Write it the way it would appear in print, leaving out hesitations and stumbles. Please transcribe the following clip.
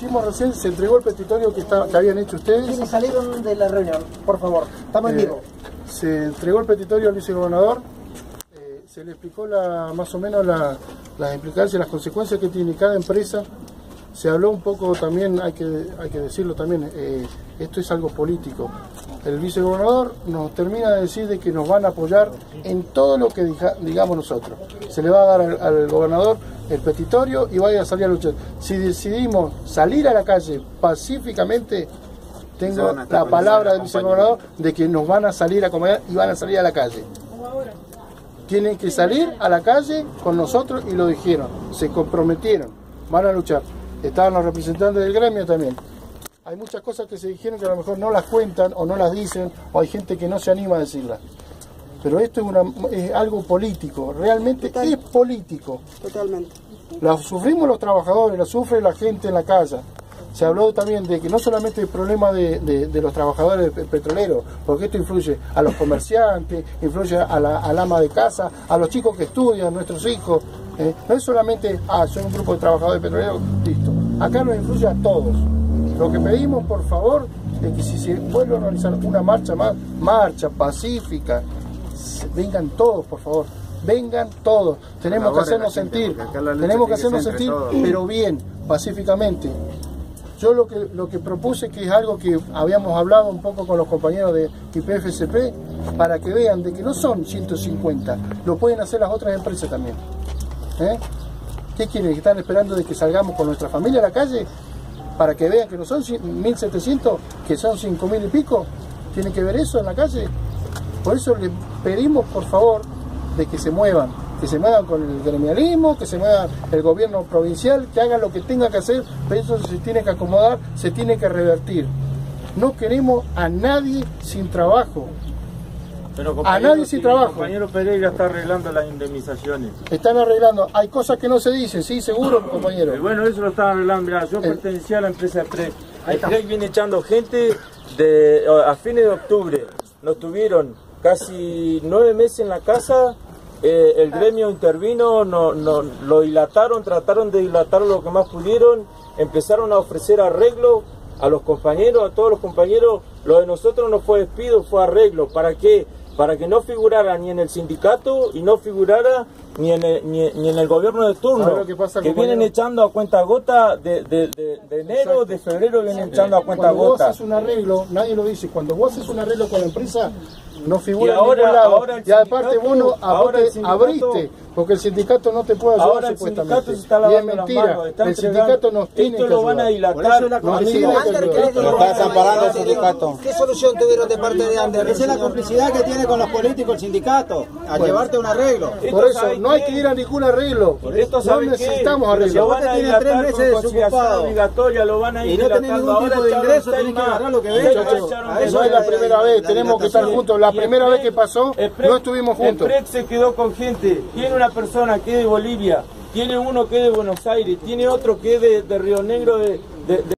hicimos recién, se entregó el petitorio que habían hecho ustedes. ¿Quiénes salieron de la reunión? Por favor, estamos en vivo. Se entregó el petitorio al vicegobernador, se le explicó más o menos las implicancias, las consecuencias que tiene cada empresa. Se habló un poco también, hay que decirlo también, esto es algo político. El vicegobernador nos termina de decir de que nos van a apoyar en todo lo que digamos nosotros. Se le va a dar al gobernador el petitorio y vaya a salir a luchar. Si decidimos salir a la calle pacíficamente, tengo la palabra del vicegobernador de que nos van a salir a acompañar y van a salir a la calle. Tienen que salir a la calle con nosotros y lo dijeron, se comprometieron, van a luchar. Estaban los representantes del gremio también. Hay muchas cosas que se dijeron que a lo mejor no las cuentan o no las dicen, o hay gente que no se anima a decirlas. Pero esto es algo político, realmente es político. Totalmente. Lo sufrimos los trabajadores, lo sufre la gente en la calle. Se habló también de que no solamente el problema de los trabajadores petroleros, porque esto influye a los comerciantes, influye a la ama de casa, a los chicos que estudian, nuestros hijos. No es solamente, soy un grupo de trabajadores petroleros, listo. Acá nos influye a todos. Lo que pedimos, por favor, es que si se vuelve a organizar una marcha más, marcha pacífica, vengan todos, por favor. Vengan todos. Tenemos que hacernos sentir, pero bien, pacíficamente. Yo lo que propuse, que es algo que habíamos hablado un poco con los compañeros de YPF-CP, para que vean de que no son 150, lo pueden hacer las otras empresas también. ¿Qué quieren? ¿Que están esperando de que salgamos con nuestra familia a la calle? Para que vean que no son 1.700, que son 5.000 y pico. ¿Tienen que ver eso en la calle? Por eso les pedimos, por favor, de que se muevan con el gremialismo, que se mueva el gobierno provincial, que haga lo que tenga que hacer, pero eso se tiene que acomodar, se tiene que revertir. No queremos a nadie sin trabajo. Pero a nadie sin trabajo. El compañero Pereira está arreglando las indemnizaciones. Están arreglando. Hay cosas que no se dicen, sí, seguro, compañero. Bueno, eso lo están arreglando. Mirá, yo pertenecía a la empresa PREC. El PREC viene echando gente a fines de octubre. Nos tuvieron casi 9 meses en la casa. El gremio intervino, lo dilataron, trataron de dilatar lo que más pudieron. Empezaron a ofrecer arreglo a los compañeros, a todos los compañeros. Lo de nosotros no fue despido, fue arreglo. ¿Para qué? Para que no figurara ni en el sindicato y no figurara ni en el gobierno de turno, que vienen echando a cuenta gota de enero, de febrero vienen echando a cuenta gota. Cuando vos haces un arreglo, nadie lo dice, cuando vos haces un arreglo con la empresa, no figura en ningún lado. Y aparte vos no abriste, porque el sindicato no te puede ayudar. Ahora supuestamente. Y es mentira, el sindicato nos tiene que ayudar. Esto lo van a dilatar. Está desamparando el sindicato. ¿Qué solución tuvieron de parte de Ander? Esa es la complicidad que tiene con los políticos el sindicato, a llevarte un arreglo. Por eso no hay que ir a ningún arreglo. No necesitamos arreglo. Vos tenés 3 meses desocupado obligatoria, lo van a ir y no tenés ningún tipo de ingreso, tenés que agarrar lo que ves. No es la primera vez, tenemos que estar juntos. La primera vez que pasó, no estuvimos juntos. El PREC se quedó con gente. Tiene una persona que es de Bolivia, tiene uno que es de Buenos Aires, tiene otro que es de Río Negro, de